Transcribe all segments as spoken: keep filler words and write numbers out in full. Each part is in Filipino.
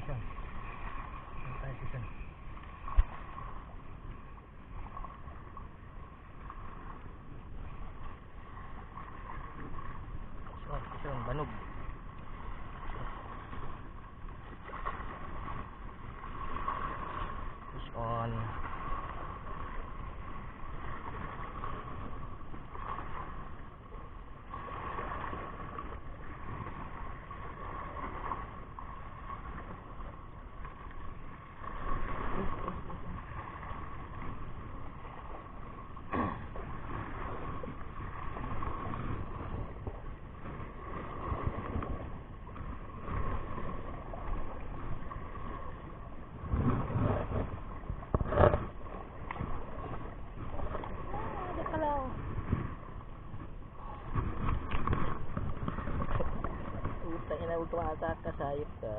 posisyon. Ano tayo posisyon? Posisyon, posisyon, banog. Push on. Utang ina, huwag ka makataka, sayop ka.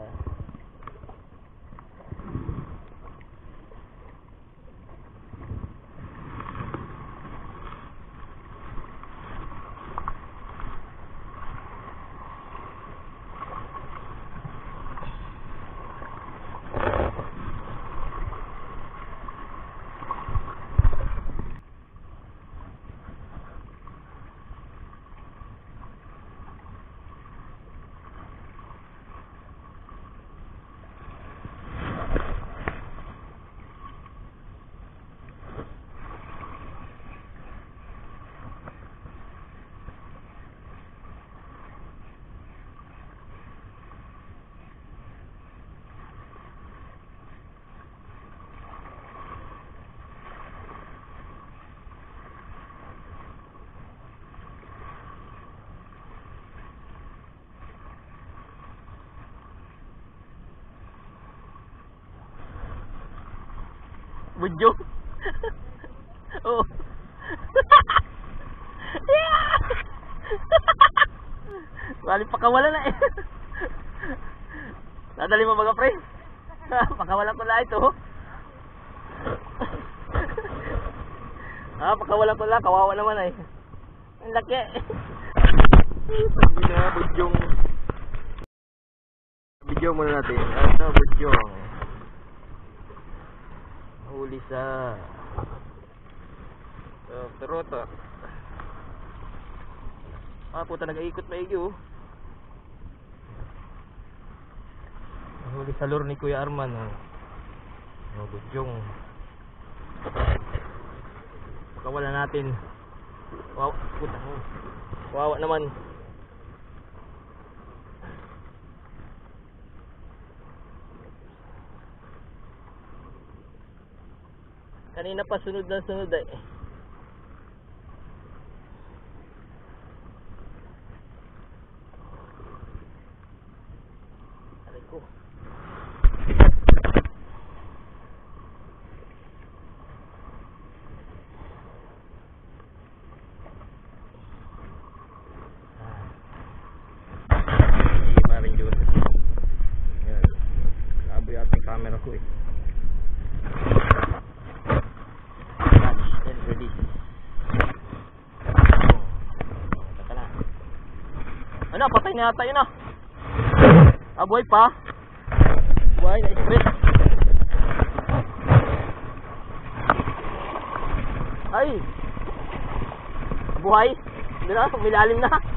Budyo. Oh. Bali pakawala na eh. Dadali mo mga pre. Pakawalan ko na ito. Ah, pakawalan ko na, kawawa naman eh. Ang laki. Hindi na budyong. Video muna natin. Ano budyong? Huli sa uh, Tarota. Ah, puta, nag-iikot maigi oh. Huli sa lure ni Kuya Arman oh. Oh, budyong. Pakawalan natin. Wow, puta oh. Wawa naman. Kanina pa sunod na sunod eh. Aray ko. Hindi pa rin yun. Yan. Laboy ating camera ko eh. Ano, patay na yata yun ah. Ah, buhay pa. Buhay, na-stress. Ay. Buhay. Hindi na, umilalim na.